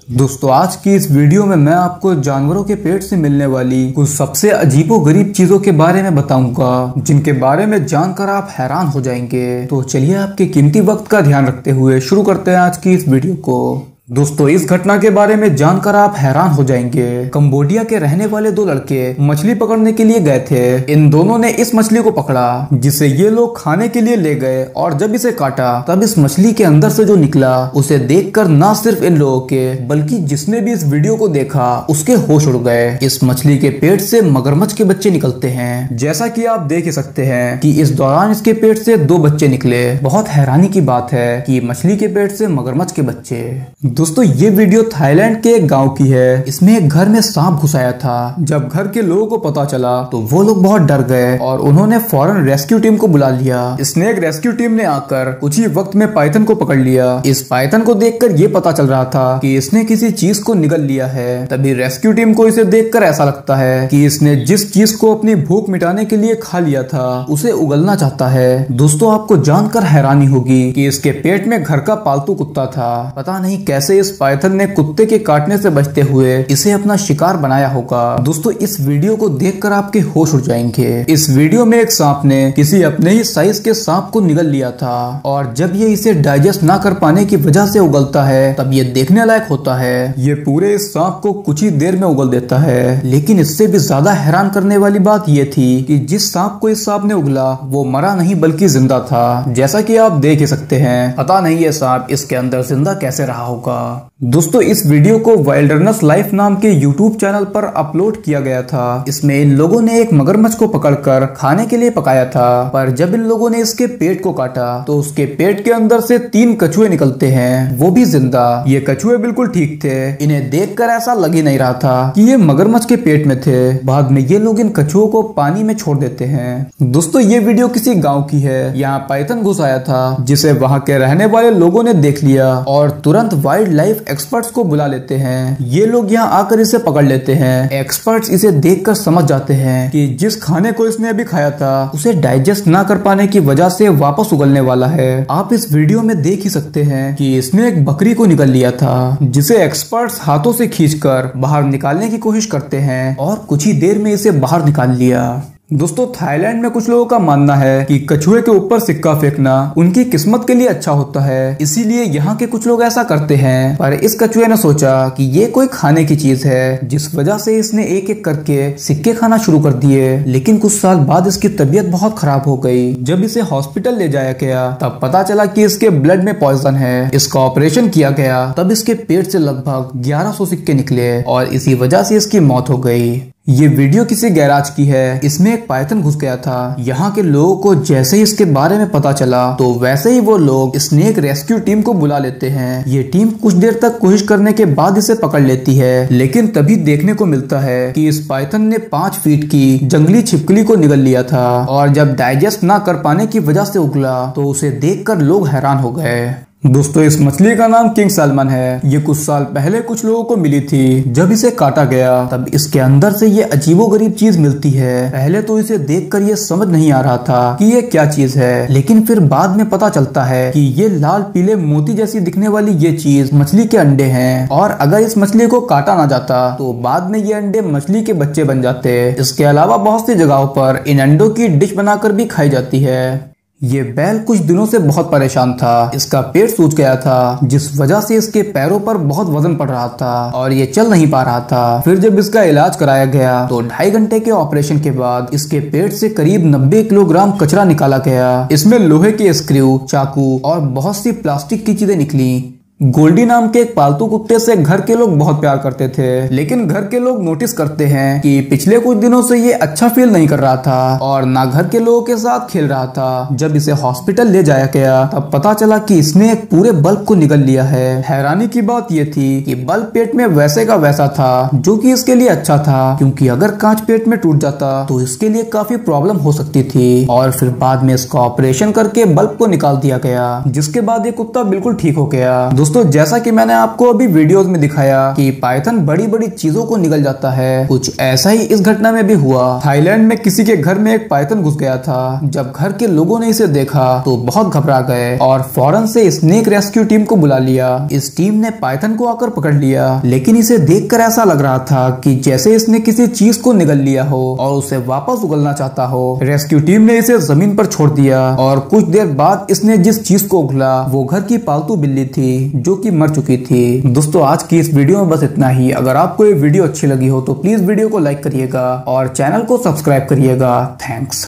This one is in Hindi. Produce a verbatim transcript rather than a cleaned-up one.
दोस्तों आज की इस वीडियो में मैं आपको जानवरों के पेट से मिलने वाली कुछ सबसे अजीबोगरीब चीजों के बारे में बताऊंगा, जिनके बारे में जानकर आप हैरान हो जाएंगे। तो चलिए आपके कीमती वक्त का ध्यान रखते हुए शुरू करते हैं आज की इस वीडियो को। दोस्तों इस घटना के बारे में जानकर आप हैरान हो जाएंगे। कंबोडिया के रहने वाले दो लड़के मछली पकड़ने के लिए गए थे। इन दोनों ने इस मछली को पकड़ा जिसे ये लोग खाने के लिए ले गए, और जब इसे काटा तब इस मछली के अंदर से जो निकला उसे देखकर ना सिर्फ इन लोगों के बल्कि जिसने भी इस वीडियो को देखा उसके होश उड़ गए। इस मछली के पेट से मगरमच्छ के बच्चे निकलते हैं, जैसा कि आप देख ही सकते हैं कि इस दौरान इसके पेट से दो बच्चे निकले। बहुत हैरानी की बात है कि मछली के पेट से मगरमच्छ के बच्चे। दोस्तों ये वीडियो थाईलैंड के एक गांव की है। इसमें एक घर में सांप घुस आया था। जब घर के लोगों को पता चला तो वो लोग बहुत डर गए और उन्होंने फौरन रेस्क्यू टीम को बुला लिया। स्नेक रेस्क्यू टीम ने आकर कुछ ही वक्त में पाइथन को पकड़ लिया। इस पाइथन को देखकर ये पता चल रहा था कि इसने किसी चीज को निगल लिया है। तभी रेस्क्यू टीम को इसे देखकर ऐसा लगता है कि इसने जिस चीज को अपनी भूख मिटाने के लिए खा लिया था उसे उगलना चाहता है। दोस्तों आपको जानकर हैरानी होगी कि इसके पेट में घर का पालतू कुत्ता था। पता नहीं कैसे इस पाइथन ने कुत्ते के काटने से बचते हुए इसे अपना शिकार बनाया होगा। दोस्तों इस वीडियो को देखकर आपके होश उड़ जाएंगे। इस वीडियो में एक सांप ने किसी अपने ही साइज के सांप को निगल लिया था, और जब ये इसे डाइजेस्ट ना कर पाने की वजह से उगलता है तब ये देखने लायक होता है। ये पूरे इस सांप को कुछ ही देर में उगल देता है। लेकिन इससे भी ज्यादा हैरान करने वाली बात ये थी कि जिस सांप को इस सांप ने उगला वो मरा नहीं बल्कि जिंदा था। जैसा कि आप देख ही सकते हैं। पता नहीं ये सांप इसके अंदर जिंदा कैसे रहा होगा। दोस्तों इस वीडियो को वाइल्डरनेस लाइफ नाम के यूट्यूब चैनल पर अपलोड किया गया था। इसमें इन लोगों ने एक मगरमच्छ को पकड़कर खाने के लिए पकाया था, पर जब इन लोगों ने इसके पेट को काटा तो उसके पेट के अंदर से तीन कछुए निकलते हैं, वो भी जिंदा। ये कछुए बिल्कुल ठीक थे। इन्हें देखकर ऐसा लग ही नहीं रहा था कि ये मगरमच्छ के पेट में थे। बाद में ये लोग इन कछुओं को पानी में छोड़ देते हैं। दोस्तों ये वीडियो किसी गाँव की है। यहाँ पाइथन घुस आया था जिसे वहाँ के रहने वाले लोगों ने देख लिया और तुरंत वाइल्ड लाइफ एक्सपर्ट्स को बुला लेते हैं। ये लोग यहाँ आकर इसे पकड़ लेते हैं। एक्सपर्ट्स इसे देखकर समझ जाते हैं कि जिस खाने को इसने अभी खाया था उसे डाइजेस्ट ना कर पाने की वजह से वापस उगलने वाला है। आप इस वीडियो में देख ही सकते हैं कि इसने एक बकरी को निगल लिया था, जिसे एक्सपर्ट्स हाथों से खींचकर बाहर निकालने की कोशिश करते हैं और कुछ ही देर में इसे बाहर निकाल लिया। दोस्तों थाईलैंड में कुछ लोगों का मानना है कि कछुए के ऊपर सिक्का फेंकना उनकी किस्मत के लिए अच्छा होता है, इसीलिए यहाँ के कुछ लोग ऐसा करते हैं। पर इस कछुए ने सोचा कि ये कोई खाने की चीज है, जिस वजह से इसने एक एक करके सिक्के खाना शुरू कर दिए। लेकिन कुछ साल बाद इसकी तबीयत बहुत खराब हो गई। जब इसे हॉस्पिटल ले जाया गया तब पता चला कि इसके ब्लड में पॉइजन है। इसका ऑपरेशन किया गया तब इसके पेट से लगभग ग्यारह सौ सिक्के निकले और इसी वजह से इसकी मौत हो गई। ये वीडियो किसी गैराज की है। इसमें एक पाइथन घुस गया था। यहाँ के लोगों को जैसे ही इसके बारे में पता चला तो वैसे ही वो लोग स्नेक रेस्क्यू टीम को बुला लेते हैं। ये टीम कुछ देर तक कोशिश करने के बाद इसे पकड़ लेती है, लेकिन तभी देखने को मिलता है कि इस पाइथन ने पांच फीट की जंगली छिपकली को निगल लिया था, और जब डाइजेस्ट ना कर पाने की वजह से उगला तो उसे देखकर लोग हैरान हो गए। दोस्तों इस मछली का नाम किंग सैल्मन है। ये कुछ साल पहले कुछ लोगों को मिली थी। जब इसे काटा गया तब इसके अंदर से ये अजीबोगरीब चीज मिलती है। पहले तो इसे देखकर ये समझ नहीं आ रहा था कि ये क्या चीज है, लेकिन फिर बाद में पता चलता है कि ये लाल पीले मोती जैसी दिखने वाली ये चीज मछली के अंडे हैं, और अगर इस मछली को काटा ना जाता तो बाद में ये अंडे मछली के बच्चे बन जाते। इसके अलावा बहुत सी जगहों पर इन अंडों की डिश बनाकर भी खाई जाती है। ये बैल कुछ दिनों से बहुत परेशान था। इसका पेट सूज गया था, जिस वजह से इसके पैरों पर बहुत वजन पड़ रहा था और ये चल नहीं पा रहा था। फिर जब इसका इलाज कराया गया तो ढाई घंटे के ऑपरेशन के बाद इसके पेट से करीब नब्बे किलोग्राम कचरा निकाला गया। इसमें लोहे के स्क्रू, चाकू और बहुत सी प्लास्टिक की चीजें निकली। गोल्डी नाम के एक पालतू कुत्ते से घर के लोग बहुत प्यार करते थे, लेकिन घर के लोग नोटिस करते हैं कि पिछले कुछ दिनों से ये अच्छा फील नहीं कर रहा था और ना घर के लोगों के साथ खेल रहा था। जब इसे हॉस्पिटल ले जाया गया तब पता चला कि इसने एक पूरे बल्ब को निगल लिया है। हैरानी की बात ये थी कि बल्ब पेट में वैसे का वैसा था, जो कि इसके लिए अच्छा था, क्योंकि अगर कांच पेट में टूट जाता तो इसके लिए काफी प्रॉब्लम हो सकती थी। और फिर बाद में इसका ऑपरेशन करके बल्ब को निकाल दिया गया, जिसके बाद ये कुत्ता बिल्कुल ठीक हो गया। दोस्तों दोस्तों जैसा कि मैंने आपको अभी वीडियोस में दिखाया कि पाइथन बड़ी बड़ी चीजों को निगल जाता है, कुछ ऐसा ही इस घटना में भी हुआ। थाईलैंड में किसी के घर में एक पाइथन घुस गया था। जब घर के लोगों ने इसे देखा तो बहुत घबरा गए और फौरन से स्नेक रेस्क्यू टीम को बुला लिया। इस टीम ने पाइथन को आकर पकड़ लिया, लेकिन इसे देखकर ऐसा लग रहा था कि जैसे इसने किसी चीज को निगल लिया हो और उसे वापस उगलना चाहता हो। रेस्क्यू टीम ने इसे जमीन पर छोड़ दिया और कुछ देर बाद इसने जिस चीज को उगला वो घर की पालतू बिल्ली थी जो कि मर चुकी थी। दोस्तों आज की इस वीडियो में बस इतना ही। अगर आपको ये वीडियो अच्छी लगी हो तो प्लीज वीडियो को लाइक करिएगा और चैनल को सब्सक्राइब करिएगा। थैंक्स।